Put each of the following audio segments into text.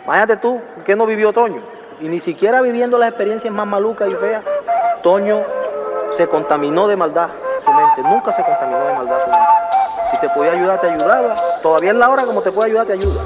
Imagínate tú, ¿qué no vivió Toño? Y ni siquiera viviendo las experiencias más malucas y feas, Toño se contaminó de maldad su mente, nunca se contaminó de maldad su mente. Si te podía ayudar, te ayudaba. Todavía es la hora, como te puede ayudar, te ayuda.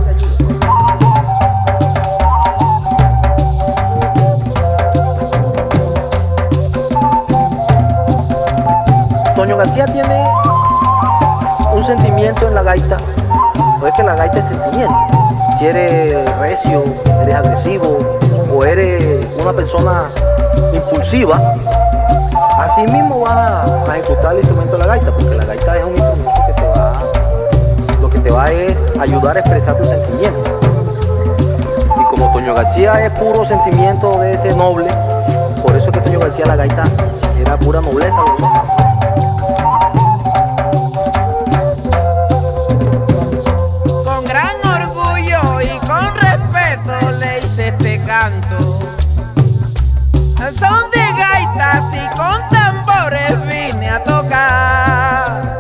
Toño García tiene un sentimiento en la gaita, no es que la gaita es sentimiento. Si eres recio, eres agresivo o eres una persona impulsiva, así mismo vas a ejecutar el instrumento de la gaita, porque la gaita es un instrumento que lo que te va es ayudar a expresar tus sentimientos. Y como Toño García es puro sentimiento de ese noble, por eso es que Toño García la gaita era pura nobleza. Con gran orgullo y con respeto le hice este canto. Al son de gaitas y con tambores vine a tocar.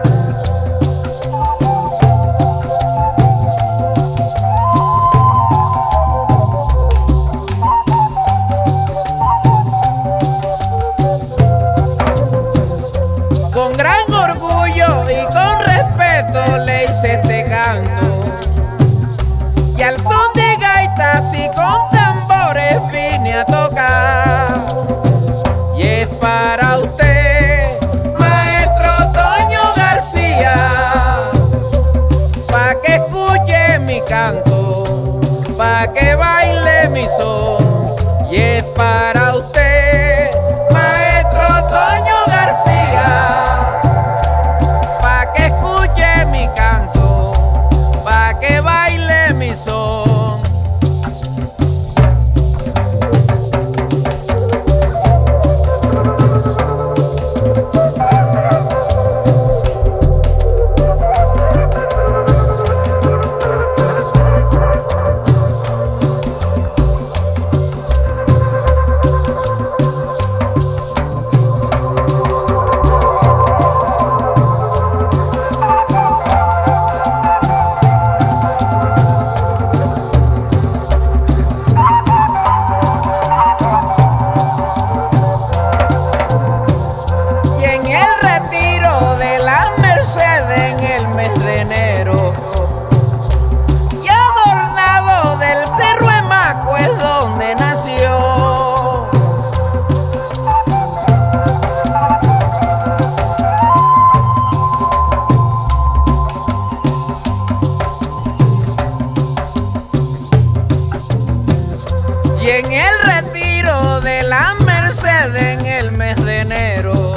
Con gran orgullo y con respeto le hice este canto. Y al son de gaitas y con tambores vine a tocar. Y es para usted, maestro Toño García, pa' que escuche mi canto, pa' que baile mi son. Y es para usted, maestro Toño García, pa' que escuche mi canto, pa' que baile mi son. Y en el retiro de la Merced en el mes de enero